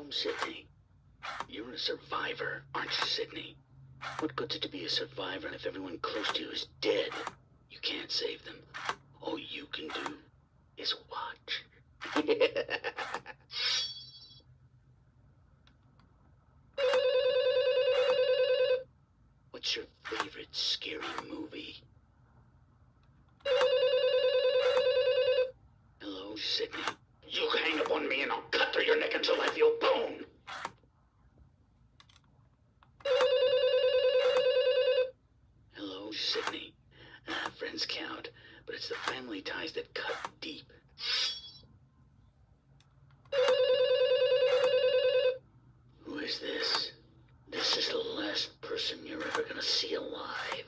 Sydney. You're a survivor, aren't you, Sydney? What good's it to be a survivor if everyone close to you is dead? You can't save them. All you can do is watch. What's your favorite scary movie? Hello, Sydney. You hang up on me and I'll cut through your neck until I feel bone. Hello, Sydney. Friends count, but it's the family ties that cut deep. Who is this? This is the last person you're ever gonna see alive.